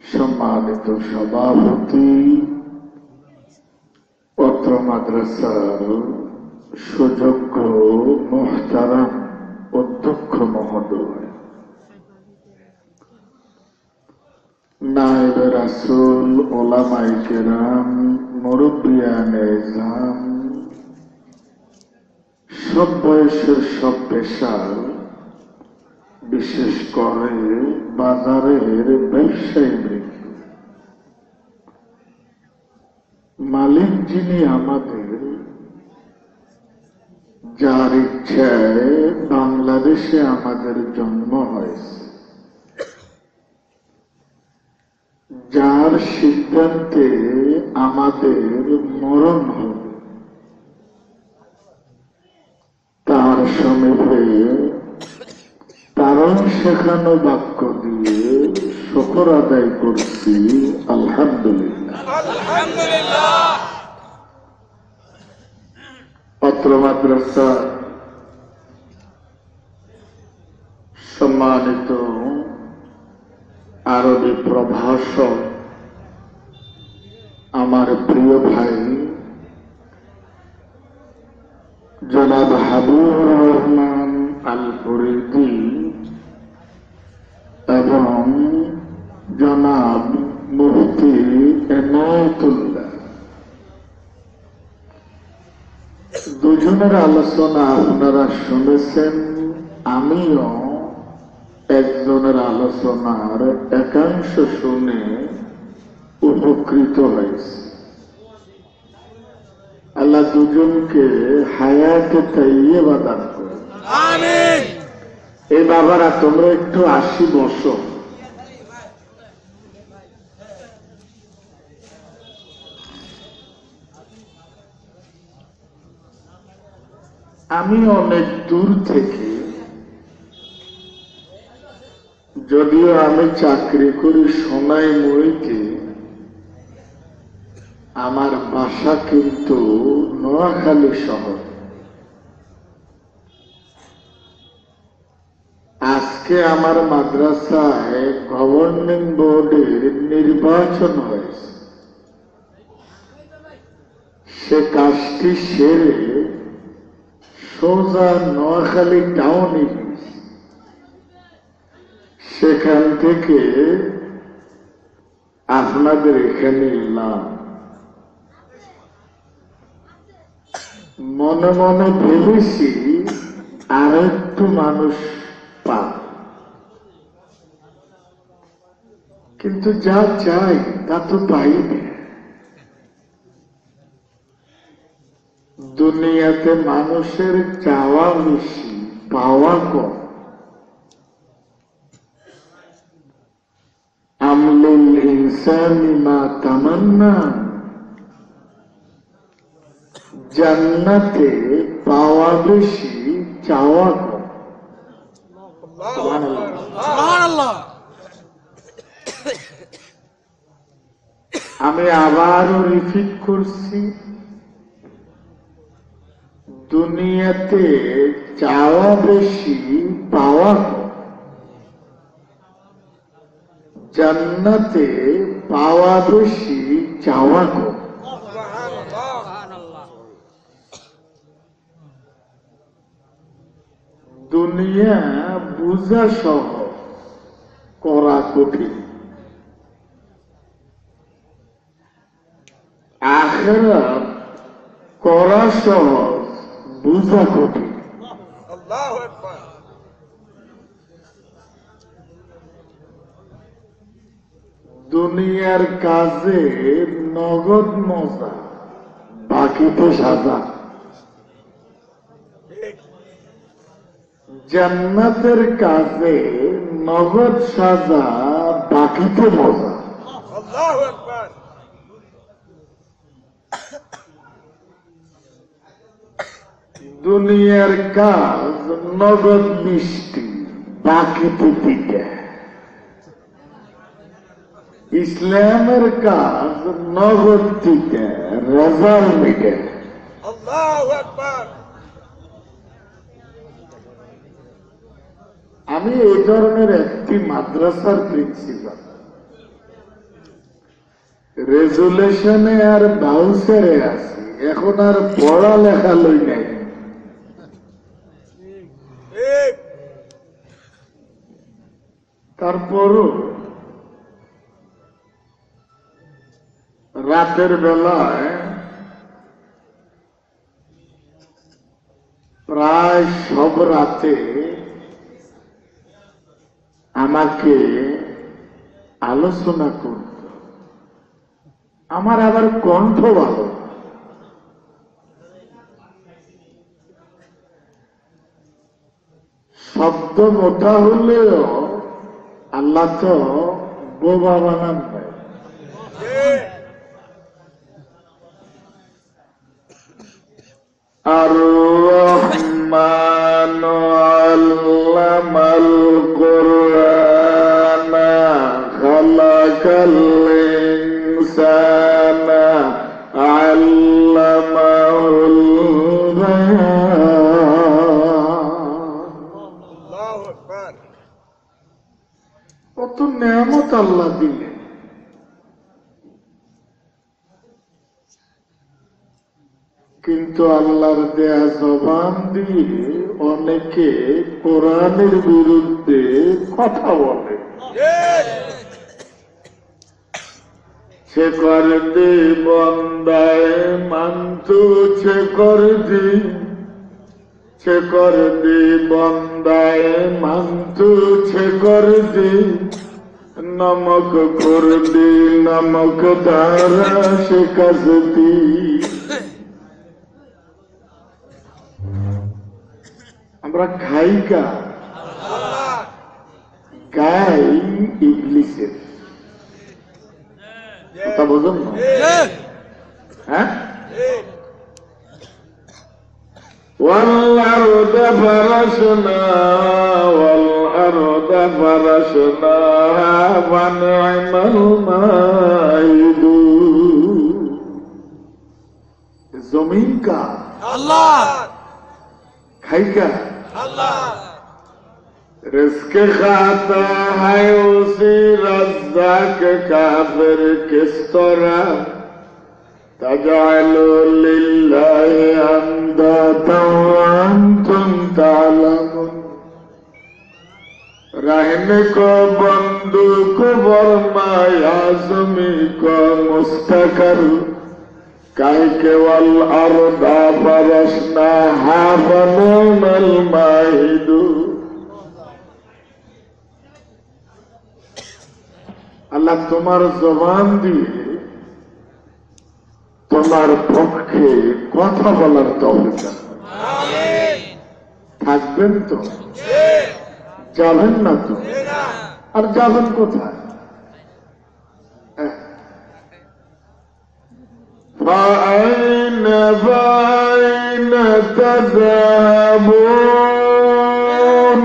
সম্মানিত সভাপতি, পত্র মাদ্রাসার সুযোগ্য মুহতারাম অধ্যক্ষ মহোদয়, নায়েবে রাসূল, ওলামায়ে কেরাম, মুরব্বিয়ানে ইজলাম, সব বয়সের সব পেশার, বিশেষ করে বাজারের ব্যবসায়ী বৃন্দ, মালিক যিনি আমাদের, যার ইচ্ছায় বাংলাদেশে আমাদের জন্ম হয়েছে, যার সিদ্ধান্তে আমাদের মরণ হবে, তার সমীপে তারও শেখানো বাক্য দিয়ে শুকর আদায় করছি আলহামদুলিল্লাহ। পত্র মাদ্রাসা সম্মানিত আরবি প্রভাষক আমার প্রিয় ভাই জনাব হাবিবুর রহমান আল ফরিদি এবং জনাব মুফতি এনায়েতুল্লাহ, দুজনের আলোচনা আপনারা শুনেছেন। আমিও একজনের আলোচনার একাংশ শুনে উপকৃত হয়েছি। আল্লাহ দুজনকে হায়াতে তাইয়্যিবা দান করুন। আমিন। এই বাবারা তোমরা একটু আসি বসো। আমি অনেক দূর থেকে, যদিও আমি চাকরি করি সোনাইমুড়িতে, আমার বাসা কিন্তু নোয়াখালী শহর। আজকে আমার মাদ্রাসায় গভর্নিং বোর্ডের নির্বাচন হয়েছে, সে কাজটি সেরে সোজা নোয়াখালী টাউনে, সেখান থেকে আপনাদের এখানে এলাম। মনে মনে ভেবেছি আর একটু মানুষ পাব, কিন্তু যা চাই তা তো পাইনি। দুনিয়াতে মানুষের চাওয়া বেশি, পাওয়া কম। আমলুল ইনসানি মা তামান্না, জান্নাতে পাওয়া বেশি, চাওয়া কম। সুবহানাল্লাহ। আমি আবারও রিপিট করছি, দুনিয়াতে চাওয়া বেশি, পাওয়া কম। জান্নাতে পাওয়া বেশি, চাওয়া কম। দুনিয়া বুঝা সহজ, করা কঠিন। আখিরাত করা সহজ, বুঝা কঠিন। আল্লাহু আকবার। দুনিয়ার কাজে নগদ মজা, বাকিতে সাজা। জান্নাতের কাজে নগদ সাজা, বাকিতে মজা। আল্লাহু আকবার। দুনিয়ার কাজ নগদ মিষ্টি, বাকিতে পিঠা। ইসলামের কাজ নগদ পিঠা, রেজাল্ট মিটে। আল্লাহু আকবার। আমি এই ধরনের একটি মাদ্রাসার প্রিন্সিপাল। রেজুলেশনে আর বাউসারে আছি, এখন আর পড়ালেখা লই নাই। তারপরও রাতের বেলায় প্রায় সব রাতে আমাকে আলোচনা করত। আমার আবার কণ্ঠ ভালো, শব্দ মোটা হলেও আল্লাহ তো বোবা বানান নাই। আর-রহমান আল্লামাল কুরআনা খালাকাল ইনসানা আল্লামাহুল বায়ান। কত নেয়ামত আল্লাহ দিলেন, কিন্তু আল্লাহর দেয়া জবান দিয়ে অনেকে কোরআনের বিরুদ্ধে কথা বলে। সে কর দি বন্দায় মান্তু, সে কর দি বন্দায় মান্তু, সে কর দি নমক কর দি নমক ধারা সে কাজতি। আমরা খাইকা গাই ইবলিসের কথা বোঝেন না? হ্যাঁ, والأرض فرشناها والأرض فرشناها فنعم الماهدون। जमीन का अल्लाह, खाई का अल्लाह, रिस्क खाता है उसी रज़्ज़ाक़ का, फिर किस तरह तजअलु लिल्लाहि अंदादन व अंतुम ताअलमून। रहने को बंदू को फरमाया ज़मीं को मुस्तकर, काहे के वल अर्दा फरशनाहा फनिअमल माहिदून। আল্লাহ তোমার জবান দিয়ে তোমার পক্ষে কথা বলার তৌফিক দান। থাকবেন তো, যাবেন না তো, আর যাবেন কোথায়? فأين تذهبون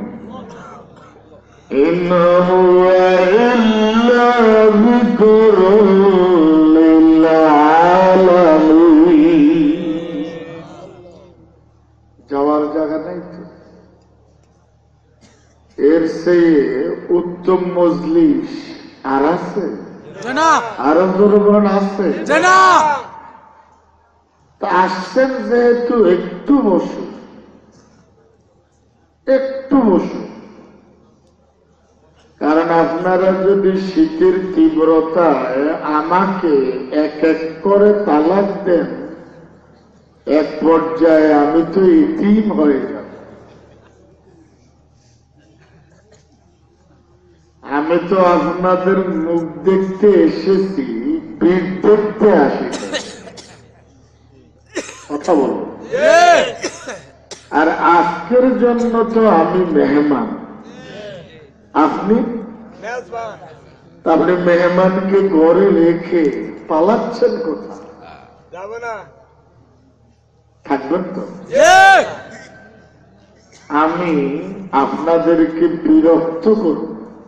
إن هو إلا ذكر للعالمين। যাওয়ার জায়গা নাই তো, এর চেয়ে উত্তম মজলিস আর আছে? আরো জোরে বলেন আছে? তা আসছেন যেহেতু একটু বসুন, একটু বসুন। কারণ আপনারা যদি শীতের তীব্রতায় আমাকে এক এক করে তালাক দেন, এক পর্যায়ে আমি তো ইতিম হয়ে যাব। আমি তো আপনাদের মুখ দেখতে এসেছি, পিঠ দেখতে আসি, কথা বলবো। আর আজকের জন্য তো আমি মেহমান, আপনি আপনি মেহমানকে ঘরে রেখে পালাচ্ছেন কোথায়? যাব না, থাকবেন তো? আমি আপনাদেরকে বিরক্ত করব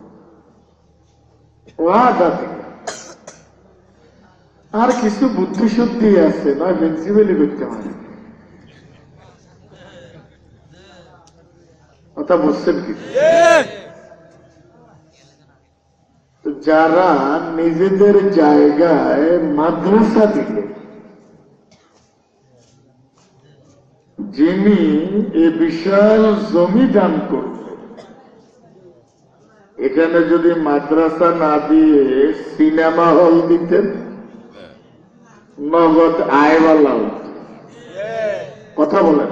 ওয়াদা থেকে। আর কিছু বুদ্ধি শুদ্ধি আছে, নয় প্রিন্সিপালি করতে পারে। কথা বুঝছেন কি? যারা নিজেদের জায়গায় মাদ্রাসা দিলে, যিনি এ বিশাল জমি দান করলেন, এখানে যদি মাদ্রাসা না দিয়ে সিনেমা হল দিতেন, নগদ আয়ওয়ালা হতো। কথা বলেন,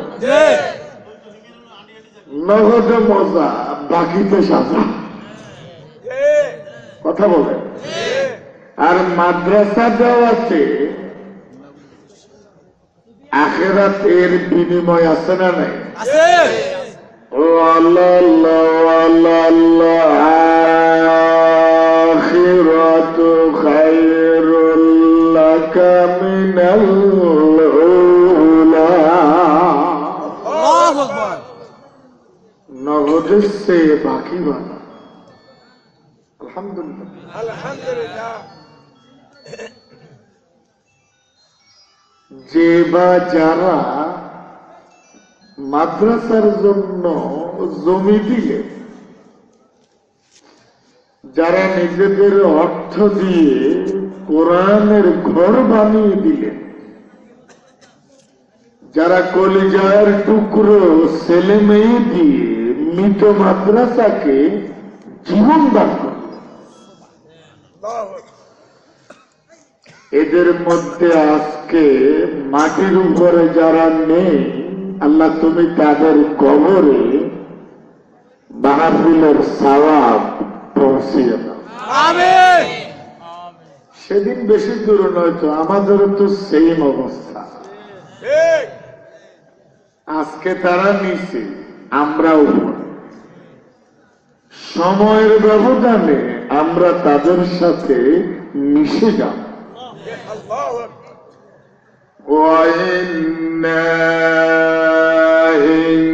নগদে মজা, বাকিতে সাজা। কথা বলেন। আর মাদ্রাসা দেওয়াতে আখিরাত এর বিনিময় আছে না নাই? ও আল্লাহ আল্লাহ, আখিরাতু খায়রুল লাকা মিনাল উলা। আল্লাহু আকবার। নগদের সে বাকি বানা। আলহামদুলিল্লাহ, আলহামদুলিল্লাহ। যে বা যারা মাদ্রাসার জন্য জমি দিলে, যারা নিজেদের অর্থ দিয়ে কোরআনের ঘর বানিয়ে দিলেন, যারা কলিজার টুকরো ছেলে মেয়ে দিয়ে মৃত মাদ্রাসাকে জীবন দান করলেন, এদের মধ্যে আজকে মাটির উপরে যারা নেই, আল্লাহ তুমি তাদের কবরে মাহফিলের সওয়াব পৌঁছিয়ে দাও। আমিন। সেদিন বেশি দূর নয়তো আমাদেরও তো সেম অবস্থা। আজকে তারা নিচে, আমরা উপরে। সময়ের ব্যবধানে আমরা তাদের সাথে মিশে যাব। وَإِنَّا إِن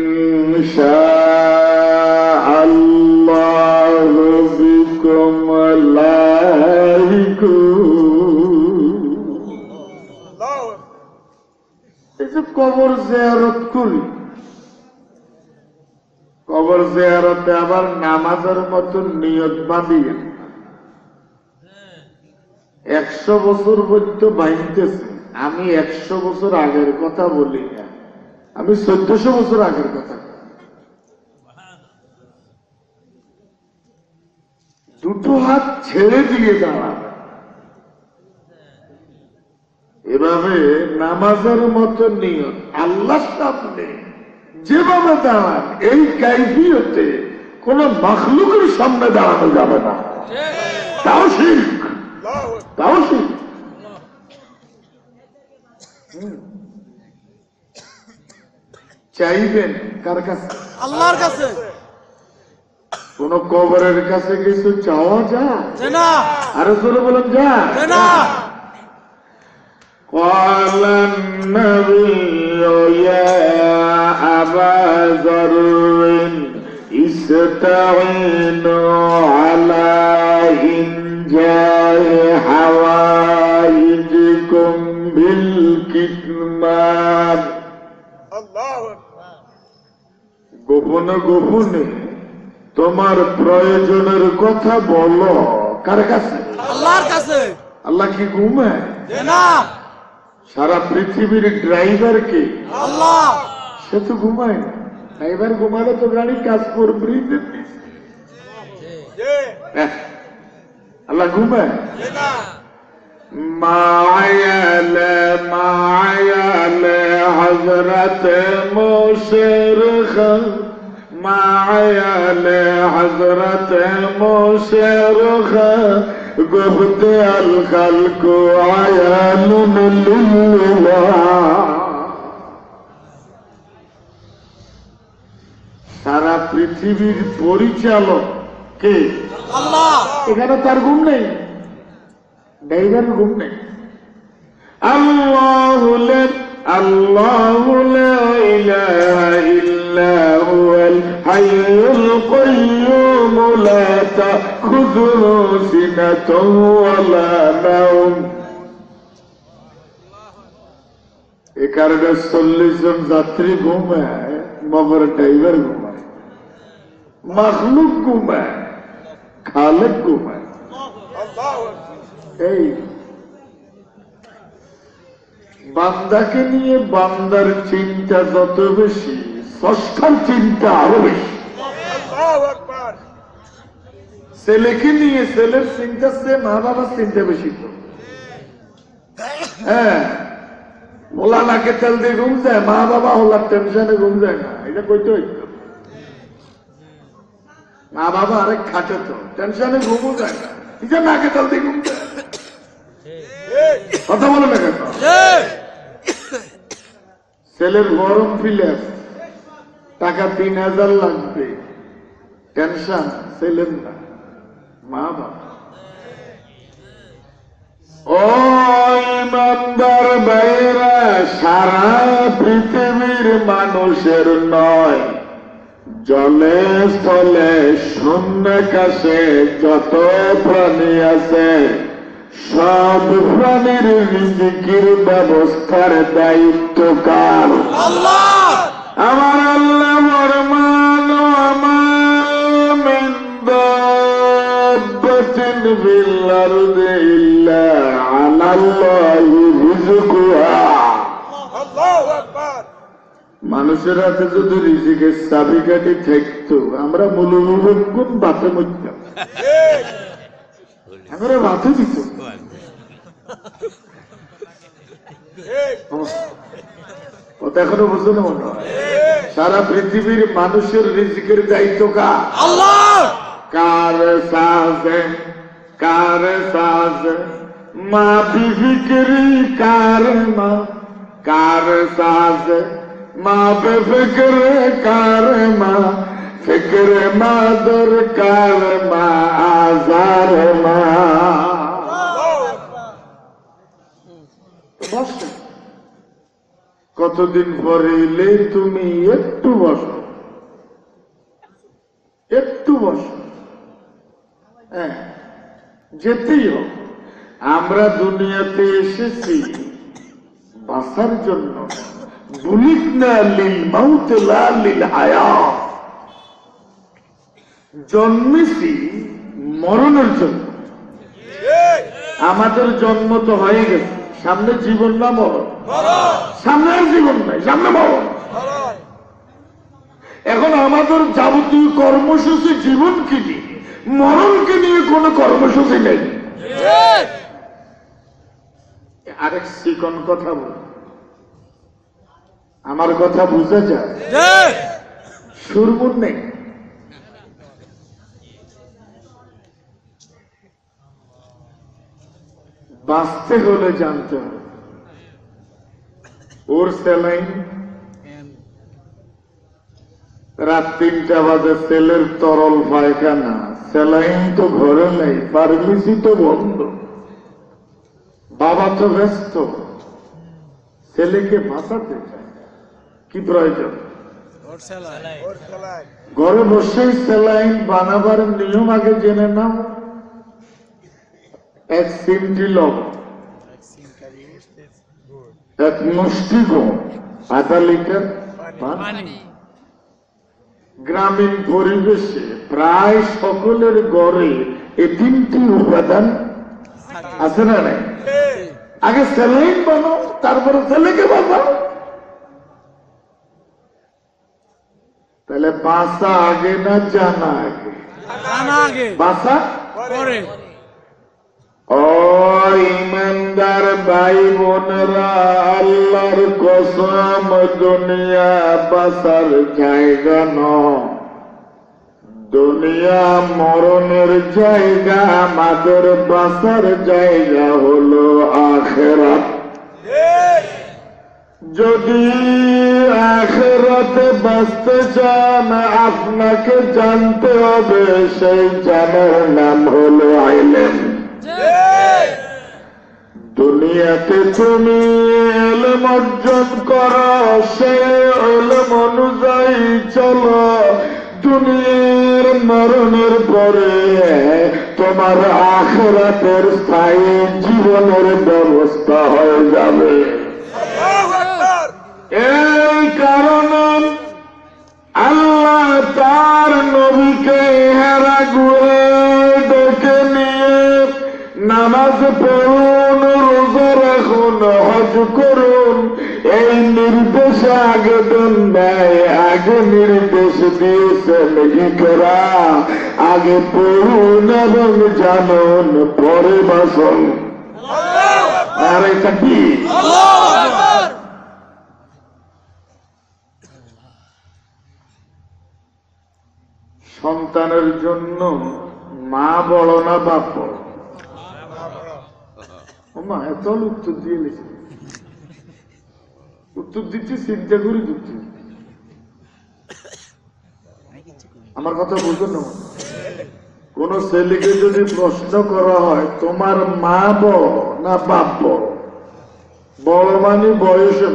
شَاءَ اللَّهُ بِكُمْ لَاحِقُونَ। এই যে কবর জিয়ারত করি, কবর জিয়ারতে আবার নামাজের মতো নিয়ত বাঁধিয়ে 100 বছর পর্যন্ত বাইতেছে। আমি 100 বছর আগের কথা বলি না, আমি 1400 বছর আগের কথা। দুটো হাত ছেড়ে দিয়ে দাঁড়াবে, এভাবে নামাজের মতো নিয়ত আল্লাহ সামনে যেভাবে দাঁড়ান, এই কাইফিয়তে কোন মাখলুকের সামনে দাঁড়ানো যাবে না। তাও শিরক, তাও শিরক। চাইবেন কার কাছে? আল্লাহর কাছে। কোন কবরের কাছে কিছু চাওয়া যায় না। আরো জোরে বলেন, যায় না। قال النبي يا أبا ذر استعينوا على إنجاء حوائجكم بالكتمان। গোপনে গোপনে তোমার প্রয়োজনের কথা বলো। কার কাছে? আল্লাহর কাছে। আল্লাহ কি ঘুমায় না? সারা পৃথিবীর ড্রাইভার কে? আল্লাহ। সে তো ঘুমায় না। ড্রাইভার ঘুমালে তো গাড়ি কাজ করবে। আল্লাহ ঘুমায় না। মায়ালে হযরত মুশরিক, মায়ালে হযরত মুশরিক গুফত আল খালক আয়ানুন লিল্লাহ। সারা পৃথিবীর পরিচালক কে? আল্লাহ। এখানে তার ঘুম নেই, ড্রাইভার ঘুম নেই। আল্লাহু লা ইলাহা ইল্লা হুয়াল হাইয়ুল কাইয়্যুম লা তাখুযুহু সিনাতুন ওয়া লা নাওম। এই কারণে 40 জন যাত্রী ঘুমায়, মগর ড্রাইভার ঘুমায়, মাখলুক ঘুমায়, খালেক ঘুমায়। এই বান্দাকে নিয়ে বান্দার চিন্তা যত বেশি, স্রষ্টার চিন্তা আরো বেশি। ছেলেকে নিয়ে ছেলের চিন্তা সে মা বাবার চিন্তা বেশি তো। হ্যাঁ, ওলা নাকে তেল দিয়ে ঘুম যায়, মা বাবা ওলার টেনশনে ঘুম যায় না, এটা কইতে হইতো। মা বাবা আরেক খাটে তো, টেনশনে ঘুমও যায় না, নিজের নাকে তেল দিয়ে ঘুম যায়। কথা বলে না কেন? ছেলের গরম ফিলার টাকা 3000 লাগবে, টেনশন ছেলের না, মা বাবা। ও ইমানদার ভাইরা, সারা পৃথিবীর মানুষের নয়, জলে স্থলে শূন্যাকাশে যত প্রাণী আছে, সব প্রাণীর রিজিকের ব্যবস্থার দায়িত্ব কার? আল্লাহ। আমার আল্লাহ ফরমান, আমার মিন দাব্বাতিন ফিল আরদি ইল্লা আলাল্লাহি রিজকুহা। আল্লাহু আকবার। মানুষের হাতে যদি রিজিকের চাবিকাঠি থাকতো, আমরা মূল্যবান বাতে মরতাম, আমরা বাতে দিত। কথা এখনো বুঝতে না মনে হয়? সারা পৃথিবীর মানুষের রিজিকের দায়িত্ব কার? আল্লাহ। কার সাজে কার সাজে মা বিফিকরি কার মা, কার সাজে মা বেফিকরে কার মা, ফিকরে মা দরকার মা আজার মা। কতদিন পরে এলে তুমি একটু বসো, একটু বসো। হ্যাঁ, যেতেই হোক। আমরা দুনিয়াতে এসেছি বাঁচার জন্য, বুলিকনা লিল মাউত লা লিল হায়াত। জন্মেছি মরণের জন্য। আমাদের জন্ম তো হয়ে গেছে, সামনে জীবন না মরণ? সামনে আর জীবন নাই, সামনে মরণ। এখন আমাদের যাবতীয় কর্মসূচি জীবনকে নিয়ে, মরণকে নিয়ে কোনো কর্মসূচি নেই। আরেক চিকন কথা বল, আমার কথা বুঝা যায়? সুরমুর নেই। বাঁচতে হলে জানতে হবে ওর স্যালাইন রাত 3টা বাজে, ছেলের তরল পায়খানা, স্যালাইন তো ঘরে নেই, ফার্মেসি তো বন্ধ, বাবা তো ব্যস্ত, ছেলেকে বাঁচাতে চায়, কি প্রয়োজন? ঘরে বসেই স্যালাইন বানাবার নিয়ম আগে জেনে নাও। 1 চিমটি লবণ, 1 মুষ্টি গম, আধা লিটার পানি। গ্রামীণ পরিবেশে প্রায় সকলের ঘরে এই 3টি উপাদান আছে না নাই? আগে স্যালাইন বানাও, তারপরে ছেলেকে বাঁচাও। তাহলে বাঁচা আগে না জানা আগে? বাঁচা পরে। ও ইমানদার ভাই বোনেরা, আল্লাহর কসম, দুনিয়া বাঁচার জায়গা নয়, দুনিয়া মরণের জায়গা। আমাদের বাঁচার জায়গা হলো আখিরাত। যদি আখিরাতে বাঁচতে চান, আপনাকে জানতে হবে সেই জানার নাম হলো ইলম। দুনিয়াতে তুমি ইলম অর্জন করো, সেই ইলম অনুযায়ী চলো। দুনিয়ার মরণের পরে তোমার আখিরাতের স্থায়ী জীবনের ব্যবস্থা হয়ে যাবে। এই কারণে আল্লাহ তার নবীকে হেরা গুহায় ডেকে নিয়ে না নামাজ পড়ুন, রোজা রাখুন, হজ করুন, এই নির্দেশ আগে দেন নাই। আগে নির্দেশ দিয়েছেন ইকরা, আগে পড়ুন এবং জানুন, পরে বাসন। আর এটা কি? সন্তানের জন্য মা বড় না বাপ বড়? মা এত উত্তর দিয়ে লিখে উত্তর দিচ্ছি, চিন্তা করি দিচ্ছি। আমার কথা বুঝুন না। কোন ছেলেকে যদি প্রশ্ন করা হয় তোমার মা বড় না বাপ বড়, বড় মানে বয়সে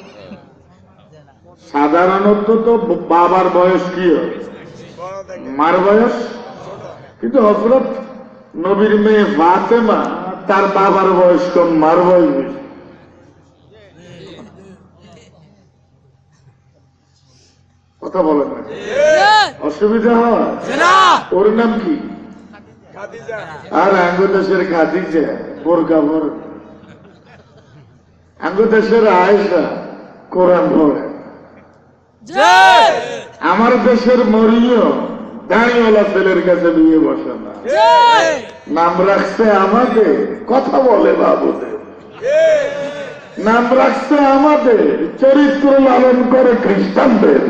সাধারণত তো বাবার বয়স কি হয়, মার বয়স। কিন্তু হযরত নবীর মেয়ে ফাতেমা, তার বাবার বয়স কম, মার বয়স বেশি। কথা বলেন না, অসুবিধা হয়? ওর নাম কি? আর আঙ্গদেশের খাদিজা, বোরকা পরে। আঙ্গদেশের আয়েশা কোরআন পড়ে। আমার দেশের মরিও দাঁড়িওয়ালা ছেলের কাছে বিয়ে বসে না। নাম রাখছে আমাদের, কথা বলে বাবুদের। নাম রাখছে আমাদের, চরিত্র লালন করে খ্রিস্টানদের।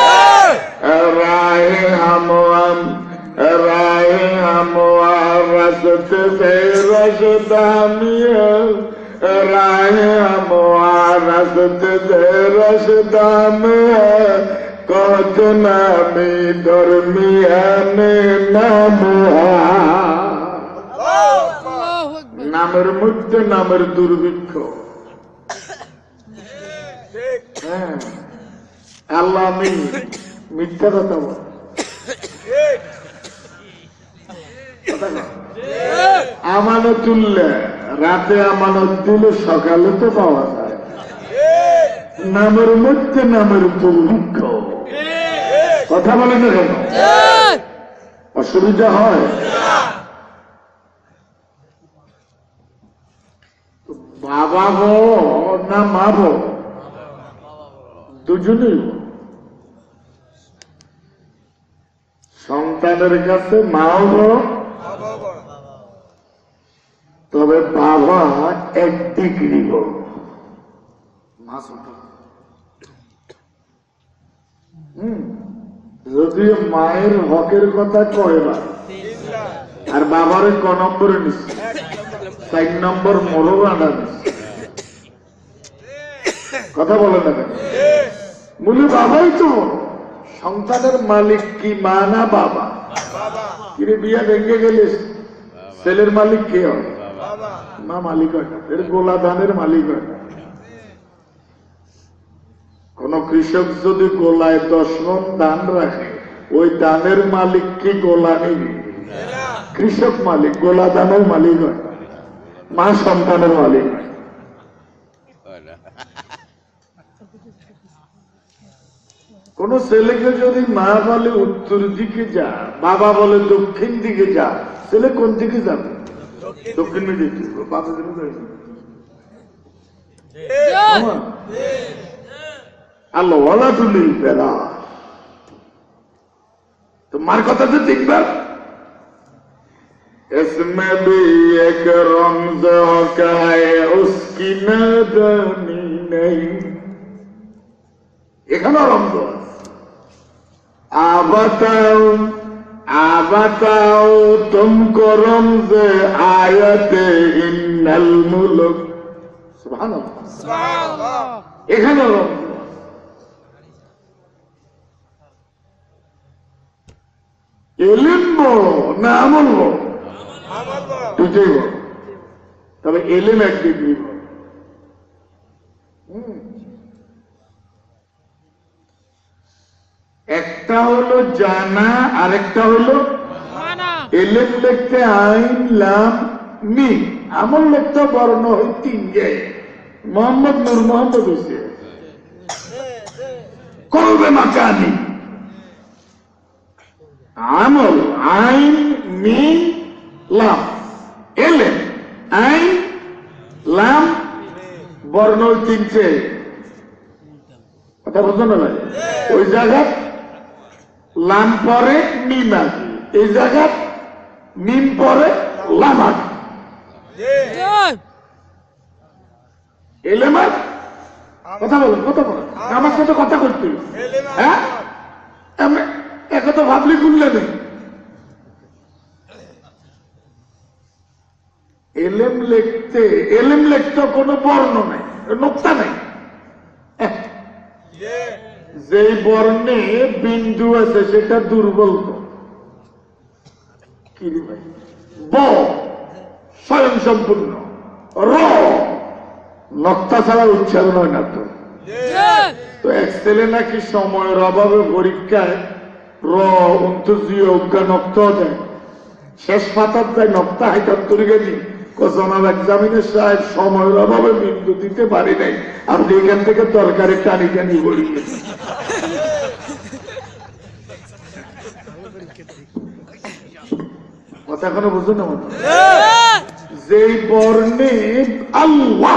রায় হামওয়াম রায় হামওয়ার রাস্তে সে রসদামিয়া, রায় হামওয়ার রাস্তে সে রসদামিয়া, কত নামি ধর্মিয়ানে নামুহা। নামের মধ্যে নামের দুর্ভিক্ষ। আল্লাহ আমি মিথ্যা কথা বল, আমানতুল্লাহ, রাতে আমানত দিলে সকালে তো পাওয়া যায়। নামের মধ্যে নামের দুর্ভিক্ষ। কথা বলে না কেন? অসুবিধা হয়? বাবা বড় না মা বড়? দুজনেই। সন্তানের কাছে মাও বড়, তবে বাবা এক ডিগ্রি বড়। যদিও মায়ের হকের কথা কয় না, আর বাবার ক নম্বরে নিচ্ছে, 4 নম্বর মরবানা নিচ্ছে। কথা বলে না কেন? মূলে বাবাই তো। সন্তানের মালিক কি মা না বাবা? কিরে বিয়া ভেঙে গেলে ছেলের মালিক কে হয়? মা মালিক হয় না, এর গোলা ধানের মালিক হয় না। কোন কৃষক যদি গোলায় 10 মণ ধান রাখে, ওই ধানের মালিক কি গোলা নিবি? কৃষক মালিক, গোলা ধানের মালিক হয়। মা সন্তানের মালিক। কোন ছেলেকে যদি মা বলে উত্তর দিকে যা, বাবা বলে দক্ষিণ দিকে যা, ছেলে কোন দিকে যাবে? দক্ষিণ দিকে। বাবা আল্লাহ ওয়ালা তুলিল বেলা। তো মার কথা তো দেখবার। इसमें भी एक रमज का है, उसकी नादानी नहीं। এখানে রমজ। আবাতাও তুমকো রমজ আয়াতে ইন্নাল মুলুক। সুবহানাল্লাহ, সুবহানাল্লাহ। এখানে রমজ। এলিম বড় না আমল বড়? দুটোই বড়, তবে এলিম এক ডিগ্রি বড়। একটা হলো জানা, আরেকটা হলো এলিম লিখতে আইন লাম মিম, আমল লিখতে বর্ণ হয় 3 জায়গায়। মোহাম্মদ নূর মোহাম্মদ হয়েছে কলবে মাকানি। আমল আইন মিম লাম, এলেম আইন লাম বর্ণ তিনটে কথা বুঝছো না ভাই? ওই জায়গা লাম পরে মিম আছে, এই জায়গা মিম পরে লাম আছে। এলেমার কথা বলেন, কথা বলেন, আমার সাথে কথা করতে। হ্যাঁ একথা ভাবলি গুনলে নেই। এলেম লিখতে কোনো বর্ণ নাই, নোক্তা নাই। যেই বর্ণে বিন্দু আছে সেটা দুর্বল। কি ভাই? ব স্বয়ং সম্পূর্ণ, র নক্তা ছাড়া উচ্চারণ হয় না। তো এক ছেলে নাকি সময়ের অভাবে পরীক্ষায় র অন্তর্জীয় অজ্ঞা নক্তা দেয়, শেষ পাতার দেয় নক্তা হাইটার তৈরি গেছি। জনাব এক্সামিনের সাহেব সময়ের অভাবে বিন্দু দিতে পারি নাই, আপনি এখান থেকে তরকারি টানি টানি বলি। কথা এখনো বুঝো না মতো? যেই বর্ণে আল্লাহ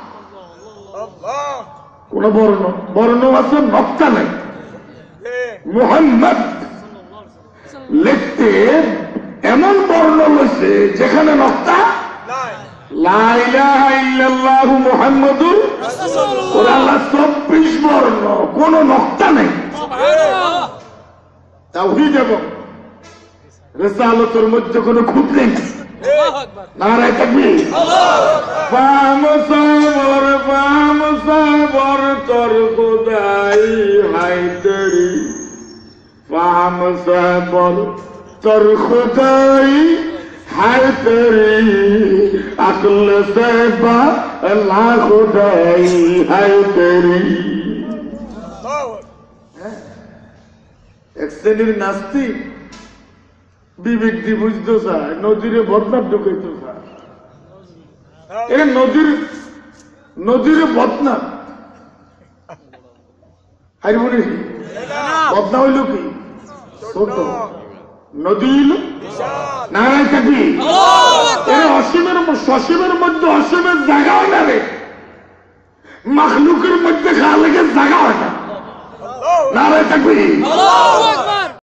কোন বর্ণ আছে নক্তা নাই, মুহাম্মদ লিখতে এমন বর্ণ লইছে যেখানে নক্তা লা ইলাহা ইল্লাল্লাহু মুহাম্মাদুর রাসূলুল্লাহ। 24 বর্ণ, কোন নক্তা নেই। তাওহীদ এবং রিসালাতের মধ্যে কোনো খুঁত নেই। নারায়ে তাকবীর। ফাম সাবর তোর খোদাই হায়দারি, ফাম সাবর তোর খোদাই হায়দারি, আকল সে বা লা খোদাই হায়দারি। এক শ্রেণীর নাস্তিক বিবেক দিয়ে বুঝতে চায়, নদীরে বদনাম ঢুকাইতে চায়। এটা নদীরে বদনাম হাই বলি বদনা হইল কি ছোট, নদী হইল নারায় থাকবি। অসীমের সসীমের মধ্যে অসীমের জায়গা হয় না রে, মাখলুকের মধ্যে খালেকের জায়গা হয় না। নারায় থাকবি।